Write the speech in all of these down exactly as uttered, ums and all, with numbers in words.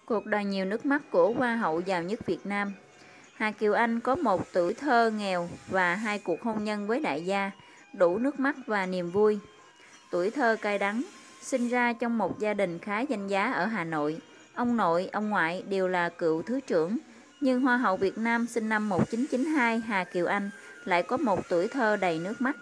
Cuộc đời nhiều nước mắt của Hoa hậu giàu nhất Việt Nam. Hà Kiều Anh có một tuổi thơ nghèo và hai cuộc hôn nhân với đại gia, đủ nước mắt và niềm vui. Tuổi thơ cay đắng, sinh ra trong một gia đình khá danh giá ở Hà Nội. Ông nội, ông ngoại đều là cựu thứ trưởng, nhưng Hoa hậu Việt Nam sinh năm một nghìn chín trăm chín mươi hai Hà Kiều Anh lại có một tuổi thơ đầy nước mắt.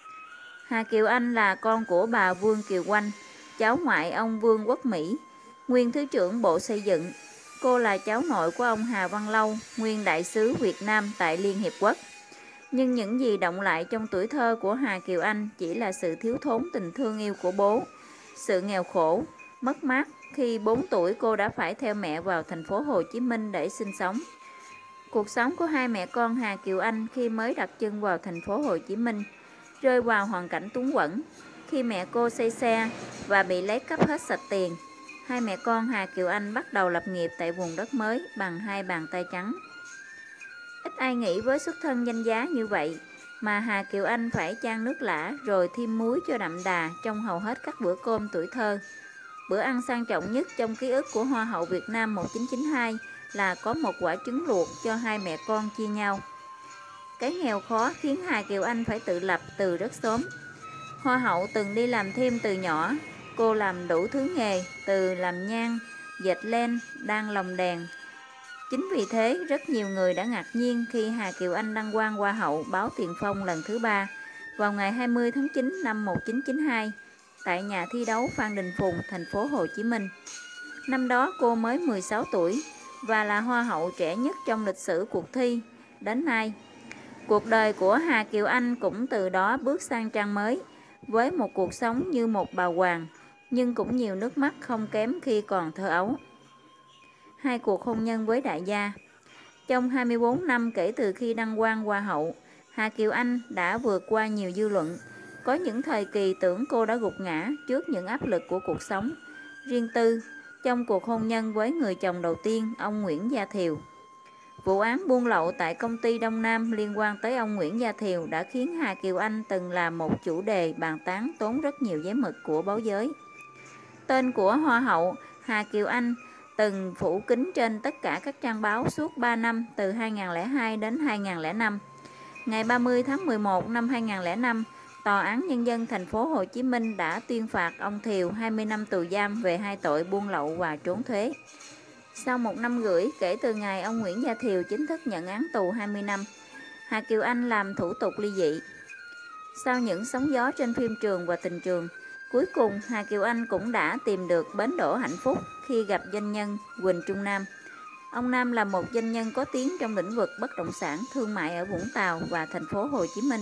Hà Kiều Anh là con của bà Vương Kiều Oanh, cháu ngoại ông Vương Quốc Mỹ, nguyên Thứ trưởng Bộ Xây dựng. Cô là cháu nội của ông Hà Văn Lâu, nguyên đại sứ Việt Nam tại Liên Hiệp Quốc. Nhưng những gì động lại trong tuổi thơ của Hà Kiều Anh chỉ là sự thiếu thốn tình thương yêu của bố, sự nghèo khổ, mất mát khi bốn tuổi cô đã phải theo mẹ vào thành phố Hồ Chí Minh để sinh sống. Cuộc sống của hai mẹ con Hà Kiều Anh khi mới đặt chân vào thành phố Hồ Chí Minh rơi vào hoàn cảnh túng quẫn. Khi mẹ cô xây xe và bị lấy cắp hết sạch tiền, hai mẹ con Hà Kiều Anh bắt đầu lập nghiệp tại vùng đất mới bằng hai bàn tay trắng. Ít ai nghĩ với xuất thân danh giá như vậy mà Hà Kiều Anh phải chan nước lã rồi thêm muối cho đậm đà trong hầu hết các bữa cơm tuổi thơ. Bữa ăn sang trọng nhất trong ký ức của Hoa hậu Việt Nam một nghìn chín trăm chín mươi hai là có một quả trứng luộc cho hai mẹ con chia nhau. Cái nghèo khó khiến Hà Kiều Anh phải tự lập từ rất sớm. Hoa hậu từng đi làm thêm từ nhỏ. Cô làm đủ thứ nghề, từ làm nhang, dệt len, đan lồng đèn. Chính vì thế, rất nhiều người đã ngạc nhiên khi Hà Kiều Anh đăng quang Hoa hậu báo Tiền Phong lần thứ ba vào ngày hai mươi tháng chín năm một nghìn chín trăm chín mươi hai tại nhà thi đấu Phan Đình Phùng, thành phố Hồ Chí Minh. Năm đó cô mới mười sáu tuổi và là Hoa hậu trẻ nhất trong lịch sử cuộc thi đến nay. Cuộc đời của Hà Kiều Anh cũng từ đó bước sang trang mới, với một cuộc sống như một bà hoàng, nhưng cũng nhiều nước mắt không kém khi còn thơ ấu. Hai cuộc hôn nhân với đại gia. Trong hai mươi bốn năm kể từ khi đăng quang Hoa hậu, Hà Kiều Anh đã vượt qua nhiều dư luận. Có những thời kỳ tưởng cô đã gục ngã trước những áp lực của cuộc sống. Riêng tư, trong cuộc hôn nhân với người chồng đầu tiên, ông Nguyễn Gia Thiều. Vụ án buôn lậu tại công ty Đông Nam liên quan tới ông Nguyễn Gia Thiều đã khiến Hà Kiều Anh từng là một chủ đề bàn tán tốn rất nhiều giấy mực của báo giới. Tên của Hoa hậu Hà Kiều Anh từng phủ kín trên tất cả các trang báo suốt ba năm từ hai nghìn không trăm lẻ hai đến hai nghìn không trăm lẻ năm. Ngày ba mươi tháng mười một năm hai nghìn không trăm lẻ năm, Tòa án Nhân dân thành phố Hồ Chí Minh đã tuyên phạt ông Thiều hai mươi năm tù giam về hai tội buôn lậu và trốn thuế. Sau một năm rưỡi kể từ ngày ông Nguyễn Gia Thiều chính thức nhận án tù hai mươi năm, Hà Kiều Anh làm thủ tục ly dị. Sau những sóng gió trên phim trường và tình trường, cuối cùng Hà Kiều Anh cũng đã tìm được bến đỗ hạnh phúc khi gặp doanh nhân Huỳnh Trung Nam. Ông Nam là một doanh nhân có tiếng trong lĩnh vực bất động sản thương mại ở Vũng Tàu và thành phố Hồ Chí Minh.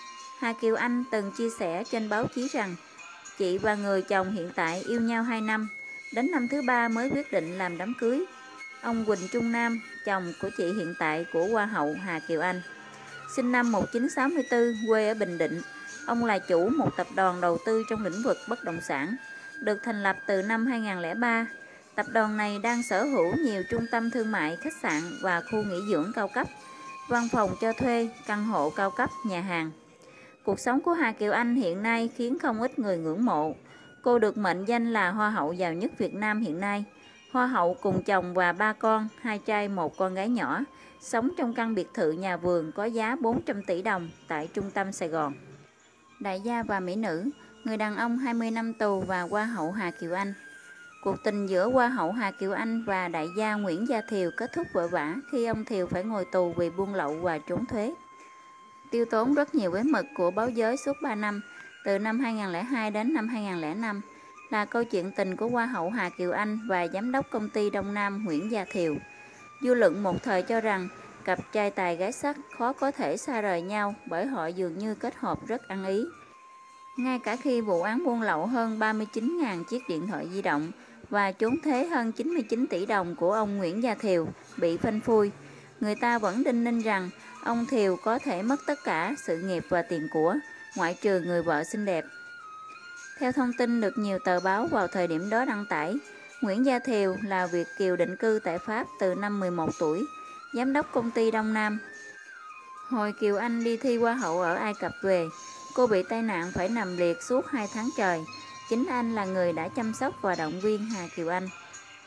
Hà Kiều Anh từng chia sẻ trên báo chí rằng chị và người chồng hiện tại yêu nhau hai năm, đến năm thứ ba mới quyết định làm đám cưới. Ông Huỳnh Trung Nam, chồng của chị hiện tại của Hoa hậu Hà Kiều Anh, sinh năm một nghìn chín trăm sáu mươi tư, quê ở Bình Định. Ông là chủ một tập đoàn đầu tư trong lĩnh vực bất động sản, được thành lập từ năm hai nghìn không trăm lẻ ba. Tập đoàn này đang sở hữu nhiều trung tâm thương mại, khách sạn và khu nghỉ dưỡng cao cấp, văn phòng cho thuê, căn hộ cao cấp, nhà hàng. Cuộc sống của Hà Kiều Anh hiện nay khiến không ít người ngưỡng mộ. Cô được mệnh danh là Hoa hậu giàu nhất Việt Nam hiện nay. Hoa hậu cùng chồng và ba con, hai trai một con gái nhỏ, sống trong căn biệt thự nhà vườn có giá bốn trăm tỷ đồng tại trung tâm Sài Gòn. Đại gia và mỹ nữ, người đàn ông hai mươi năm tù và Hoa hậu Hà Kiều Anh. Cuộc tình giữa Hoa hậu Hà Kiều Anh và đại gia Nguyễn Gia Thiều kết thúc vội vã khi ông Thiều phải ngồi tù vì buôn lậu và trốn thuế. Tiêu tốn rất nhiều giấy mực của báo giới suốt ba năm, từ năm hai nghìn không trăm lẻ hai đến năm hai nghìn không trăm lẻ năm, là câu chuyện tình của Hoa hậu Hà Kiều Anh và giám đốc công ty Đông Nam Nguyễn Gia Thiều. Dư luận một thời cho rằng cặp trai tài gái sắc khó có thể xa rời nhau bởi họ dường như kết hợp rất ăn ý. Ngay cả khi vụ án buôn lậu hơn ba mươi chín nghìn chiếc điện thoại di động và trốn thuế hơn chín mươi chín tỷ đồng của ông Nguyễn Gia Thiều bị phanh phui, người ta vẫn đinh ninh rằng ông Thiều có thể mất tất cả sự nghiệp và tiền của, ngoại trừ người vợ xinh đẹp. Theo thông tin được nhiều tờ báo vào thời điểm đó đăng tải, Nguyễn Gia Thiều là Việt kiều định cư tại Pháp từ năm mười một tuổi, giám đốc công ty Đông Nam. Hồi Kiều Anh đi thi Hoa hậu ở Ai Cập về, cô bị tai nạn phải nằm liệt suốt hai tháng trời. Chính anh là người đã chăm sóc và động viên Hà Kiều Anh.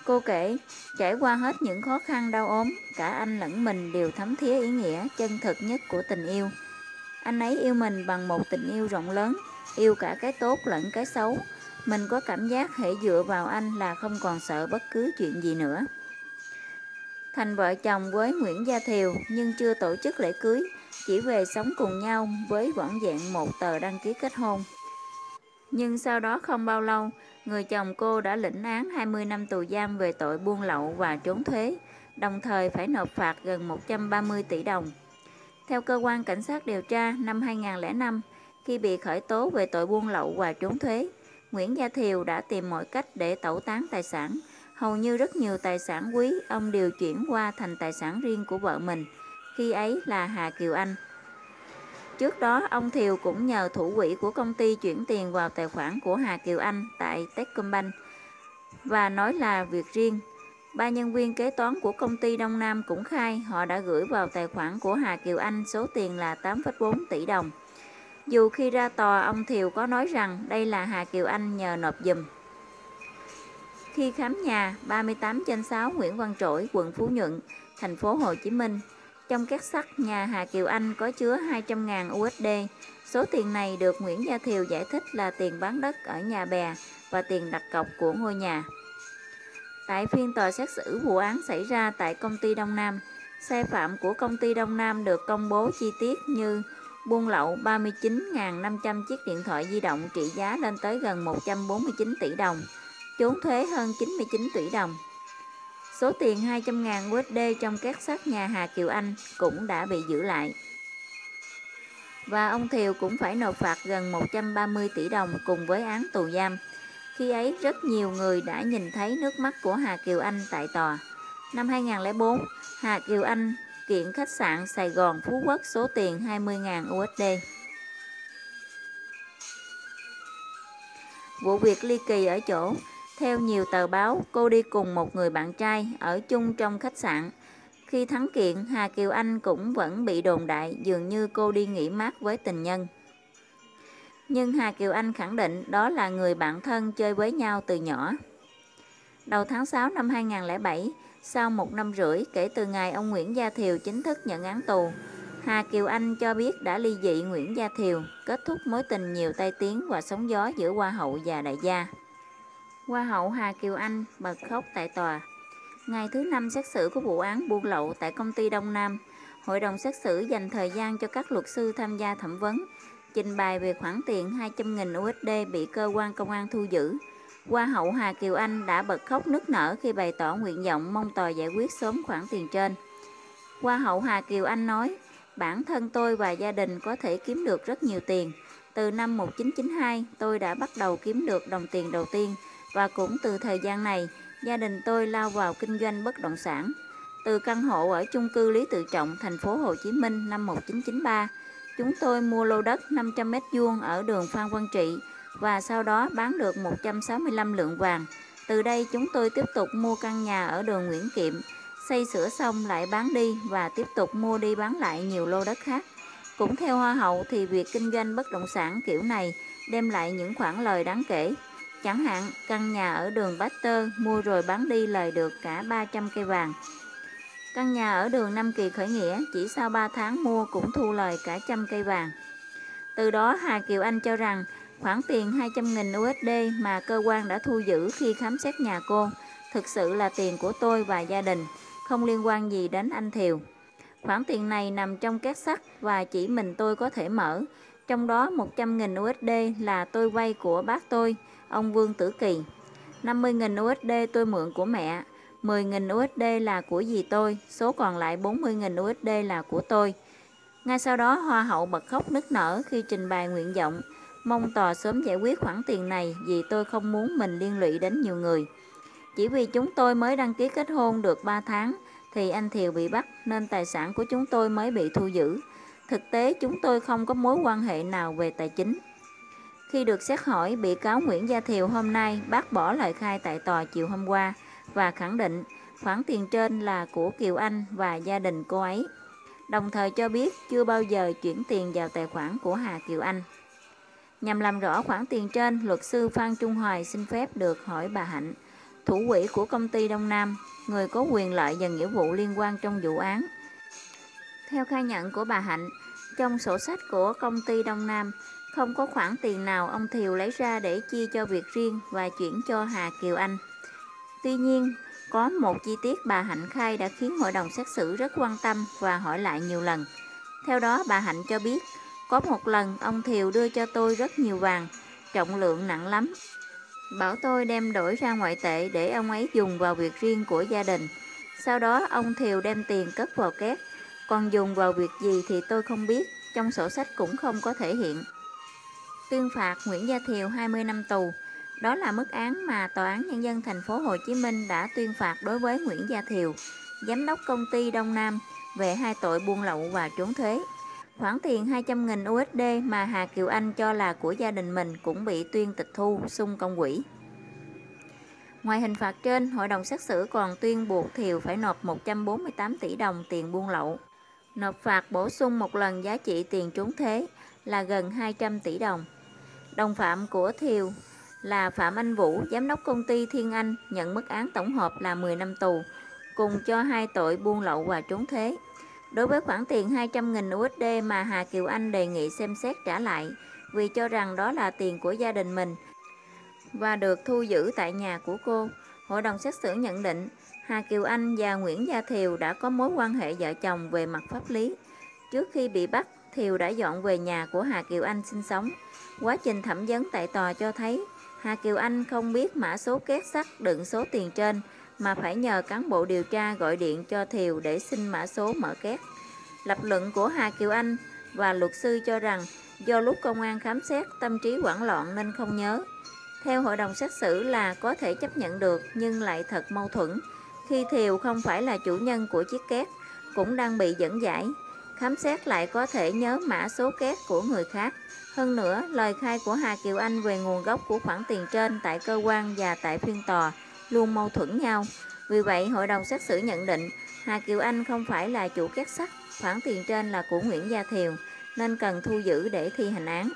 Cô kể, trải qua hết những khó khăn đau ốm, cả anh lẫn mình đều thấm thía ý nghĩa chân thực nhất của tình yêu. Anh ấy yêu mình bằng một tình yêu rộng lớn, yêu cả cái tốt lẫn cái xấu. Mình có cảm giác hễ dựa vào anh là không còn sợ bất cứ chuyện gì nữa. Thành vợ chồng với Nguyễn Gia Thiều nhưng chưa tổ chức lễ cưới, chỉ về sống cùng nhau với vỏn vẹn một tờ đăng ký kết hôn. Nhưng sau đó không bao lâu, người chồng cô đã lĩnh án hai mươi năm tù giam về tội buôn lậu và trốn thuế, đồng thời phải nộp phạt gần một trăm ba mươi tỷ đồng. Theo cơ quan cảnh sát điều tra, năm hai nghìn không trăm lẻ năm, khi bị khởi tố về tội buôn lậu và trốn thuế, Nguyễn Gia Thiều đã tìm mọi cách để tẩu tán tài sản. Hầu như rất nhiều tài sản quý ông điều chuyển qua thành tài sản riêng của vợ mình, khi ấy là Hà Kiều Anh. Trước đó, ông Thiều cũng nhờ thủ quỹ của công ty chuyển tiền vào tài khoản của Hà Kiều Anh tại Techcombank và nói là việc riêng. Ba nhân viên kế toán của công ty Đông Nam cũng khai họ đã gửi vào tài khoản của Hà Kiều Anh số tiền là tám phẩy bốn tỷ đồng. Dù khi ra tòa, ông Thiều có nói rằng đây là Hà Kiều Anh nhờ nộp giùm. Khi khám nhà ba mươi tám trên sáu Nguyễn Văn Trỗi, quận Phú Nhuận, thành phố Hồ Chí Minh, trong két sắt nhà Hà Kiều Anh có chứa hai trăm nghìn u ét đê. Số tiền này được Nguyễn Gia Thiều giải thích là tiền bán đất ở Nhà Bè và tiền đặt cọc của ngôi nhà. Tại phiên tòa xét xử vụ án xảy ra tại công ty Đông Nam, sai phạm của công ty Đông Nam được công bố chi tiết như buôn lậu ba mươi chín nghìn năm trăm chiếc điện thoại di động trị giá lên tới gần một trăm bốn mươi chín tỷ đồng, trốn thuế hơn chín mươi chín tỷ đồng. Số tiền hai trăm nghìn u ét đê trong két sắt nhà Hà Kiều Anh cũng đã bị giữ lại. Và ông Thiều cũng phải nộp phạt gần một trăm ba mươi tỷ đồng cùng với án tù giam. Khi ấy, rất nhiều người đã nhìn thấy nước mắt của Hà Kiều Anh tại tòa. Năm hai nghìn không trăm lẻ bốn, Hà Kiều Anh kiện khách sạn Sài Gòn Phú Quốc số tiền hai mươi nghìn u ét đê. Vụ việc ly kỳ ở chỗ, theo nhiều tờ báo, cô đi cùng một người bạn trai ở chung trong khách sạn. Khi thắng kiện, Hà Kiều Anh cũng vẫn bị đồn đại dường như cô đi nghỉ mát với tình nhân. Nhưng Hà Kiều Anh khẳng định đó là người bạn thân chơi với nhau từ nhỏ. Đầu tháng sáu năm hai nghìn không trăm lẻ bảy, sau một năm rưỡi kể từ ngày ông Nguyễn Gia Thiều chính thức nhận án tù, Hà Kiều Anh cho biết đã ly dị Nguyễn Gia Thiều, kết thúc mối tình nhiều tai tiếng và sóng gió giữa Hoa hậu và đại gia. Hoa hậu Hà Kiều Anh bật khóc tại tòa. Ngày thứ năm xét xử của vụ án buôn lậu tại công ty Đông Nam, hội đồng xét xử dành thời gian cho các luật sư tham gia thẩm vấn, trình bày về khoản tiền hai trăm nghìn u ét đê bị cơ quan công an thu giữ. Hoa hậu Hà Kiều Anh đã bật khóc nức nở khi bày tỏ nguyện vọng mong tòa giải quyết sớm khoản tiền trên. Hoa hậu Hà Kiều Anh nói, bản thân tôi và gia đình có thể kiếm được rất nhiều tiền. Từ năm một nghìn chín trăm chín mươi hai, tôi đã bắt đầu kiếm được đồng tiền đầu tiên và cũng từ thời gian này, gia đình tôi lao vào kinh doanh bất động sản. Từ căn hộ ở chung cư Lý Tự Trọng, thành phố Hồ Chí Minh năm một nghìn chín trăm chín mươi ba, chúng tôi mua lô đất năm trăm mét vuông ở đường Phan Văn Trị và sau đó bán được một trăm sáu mươi lăm lượng vàng. Từ đây chúng tôi tiếp tục mua căn nhà ở đường Nguyễn Kiệm, xây sửa xong lại bán đi và tiếp tục mua đi bán lại nhiều lô đất khác. Cũng theo Hoa hậu thì việc kinh doanh bất động sản kiểu này đem lại những khoản lời đáng kể. Chẳng hạn, căn nhà ở đường Baxter mua rồi bán đi lời được cả ba trăm cây vàng. Căn nhà ở đường Nam Kỳ Khởi Nghĩa chỉ sau ba tháng mua cũng thu lời cả trăm cây vàng. Từ đó Hà Kiều Anh cho rằng khoản tiền hai trăm nghìn u ét đê mà cơ quan đã thu giữ khi khám xét nhà cô thực sự là tiền của tôi và gia đình, không liên quan gì đến anh Thiều. Khoản tiền này nằm trong két sắt và chỉ mình tôi có thể mở, trong đó một trăm nghìn u ét đê là tôi vay của bác tôi, ông Vương Tử Kỳ. năm mươi nghìn u ét đê tôi mượn của mẹ, mười nghìn u ét đê là của dì tôi, số còn lại bốn mươi nghìn u ét đê là của tôi. Ngay sau đó Hoa hậu bật khóc nức nở khi trình bày nguyện vọng, mong tòa sớm giải quyết khoản tiền này vì tôi không muốn mình liên lụy đến nhiều người. Chỉ vì chúng tôi mới đăng ký kết hôn được ba tháng thì anh Thiều bị bắt nên tài sản của chúng tôi mới bị thu giữ. Thực tế chúng tôi không có mối quan hệ nào về tài chính. Khi được xét hỏi, bị cáo Nguyễn Gia Thiều hôm nay bác bỏ lời khai tại tòa chiều hôm qua và khẳng định khoản tiền trên là của Kiều Anh và gia đình cô ấy, đồng thời cho biết chưa bao giờ chuyển tiền vào tài khoản của Hà Kiều Anh. Nhằm làm rõ khoản tiền trên, luật sư Phan Trung Hoài xin phép được hỏi bà Hạnh, thủ quỹ của công ty Đông Nam, người có quyền lợi và nghĩa vụ liên quan trong vụ án. Theo khai nhận của bà Hạnh, trong sổ sách của công ty Đông Nam, không có khoản tiền nào ông Thiều lấy ra để chia cho việc riêng và chuyển cho Hà Kiều Anh. Tuy nhiên, có một chi tiết bà Hạnh khai đã khiến hội đồng xét xử rất quan tâm và hỏi lại nhiều lần. Theo đó, bà Hạnh cho biết, có một lần ông Thiều đưa cho tôi rất nhiều vàng, trọng lượng nặng lắm. Bảo tôi đem đổi ra ngoại tệ để ông ấy dùng vào việc riêng của gia đình. Sau đó ông Thiều đem tiền cất vào két, còn dùng vào việc gì thì tôi không biết, trong sổ sách cũng không có thể hiện. Tuyên phạt Nguyễn Gia Thiều hai mươi năm tù. Đó là mức án mà Tòa án Nhân dân thành phố Hồ Chí Minh đã tuyên phạt đối với Nguyễn Gia Thiều, giám đốc công ty Đông Nam, về hai tội buôn lậu và trốn thuế. Khoản tiền hai trăm nghìn u ét đê mà Hà Kiều Anh cho là của gia đình mình cũng bị tuyên tịch thu, sung công quỹ. Ngoài hình phạt trên, hội đồng xét xử còn tuyên buộc Thiều phải nộp một trăm bốn mươi tám tỷ đồng tiền buôn lậu, nộp phạt bổ sung một lần giá trị tiền trốn thuế là gần hai trăm tỷ đồng. Đồng phạm của Thiều là Phạm Anh Vũ, giám đốc công ty Thiên Anh, nhận mức án tổng hợp là mười năm tù, cùng cho hai tội buôn lậu và trốn thuế. Đối với khoản tiền hai trăm nghìn u ét đê mà Hà Kiều Anh đề nghị xem xét trả lại vì cho rằng đó là tiền của gia đình mình và được thu giữ tại nhà của cô, hội đồng xét xử nhận định Hà Kiều Anh và Nguyễn Gia Thiều đã có mối quan hệ vợ chồng về mặt pháp lý. Trước khi bị bắt, Thiều đã dọn về nhà của Hà Kiều Anh sinh sống. Quá trình thẩm vấn tại tòa cho thấy Hà Kiều Anh không biết mã số két sắt đựng số tiền trên mà phải nhờ cán bộ điều tra gọi điện cho Thiều để xin mã số mở két. Lập luận của Hà Kiều Anh và luật sư cho rằng do lúc công an khám xét tâm trí hoảng loạn nên không nhớ. Theo hội đồng xét xử là có thể chấp nhận được nhưng lại thật mâu thuẫn khi Thiều không phải là chủ nhân của chiếc két, cũng đang bị dẫn giải. Khám xét lại có thể nhớ mã số két của người khác. Hơn nữa, lời khai của Hà Kiều Anh về nguồn gốc của khoản tiền trên tại cơ quan và tại phiên tòa luôn mâu thuẫn nhau. Vì vậy, hội đồng xét xử nhận định Hà Kiều Anh không phải là chủ két sắt, khoản tiền trên là của Nguyễn Gia Thiều nên cần thu giữ để thi hành án.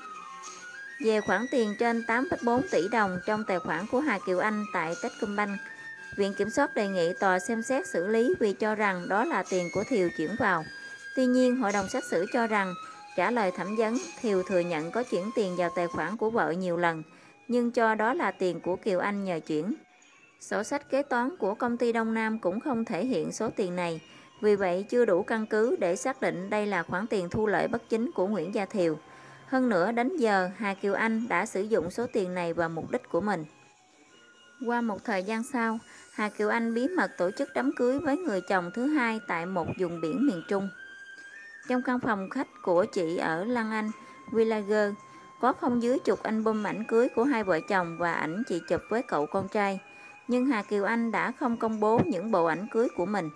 Về khoản tiền trên tám phẩy bốn tỷ đồng trong tài khoản của Hà Kiều Anh tại Techcombank, Viện Kiểm soát đề nghị tòa xem xét xử lý vì cho rằng đó là tiền của Thiều chuyển vào. Tuy nhiên, hội đồng xét xử cho rằng trả lời thẩm vấn, Thiều thừa nhận có chuyển tiền vào tài khoản của vợ nhiều lần, nhưng cho đó là tiền của Kiều Anh nhờ chuyển. Sổ sách kế toán của công ty Đông Nam cũng không thể hiện số tiền này, vì vậy chưa đủ căn cứ để xác định đây là khoản tiền thu lợi bất chính của Nguyễn Gia Thiều. Hơn nữa, đến giờ, Hà Kiều Anh đã sử dụng số tiền này vào mục đích của mình. Qua một thời gian sau, Hà Kiều Anh bí mật tổ chức đám cưới với người chồng thứ hai tại một vùng biển miền Trung. Trong căn phòng khách của chị ở Lan Anh, Villager, có không dưới chục album ảnh cưới của hai vợ chồng và ảnh chị chụp với cậu con trai. Nhưng Hà Kiều Anh đã không công bố những bộ ảnh cưới của mình.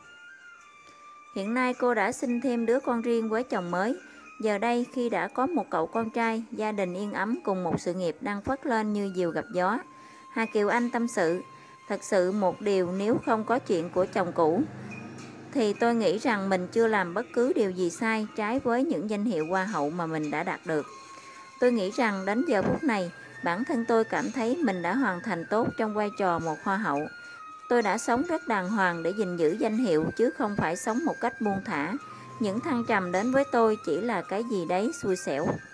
Hiện nay cô đã sinh thêm đứa con riêng với chồng mới. Giờ đây khi đã có một cậu con trai, gia đình yên ấm cùng một sự nghiệp đang phất lên như diều gặp gió. Hà Kiều Anh tâm sự, thật sự một điều nếu không có chuyện của chồng cũ, thì tôi nghĩ rằng mình chưa làm bất cứ điều gì sai trái với những danh hiệu hoa hậu mà mình đã đạt được. Tôi nghĩ rằng đến giờ phút này, bản thân tôi cảm thấy mình đã hoàn thành tốt trong vai trò một hoa hậu. Tôi đã sống rất đàng hoàng để gìn giữ danh hiệu chứ không phải sống một cách buông thả. Những thăng trầm đến với tôi chỉ là cái gì đấy xui xẻo.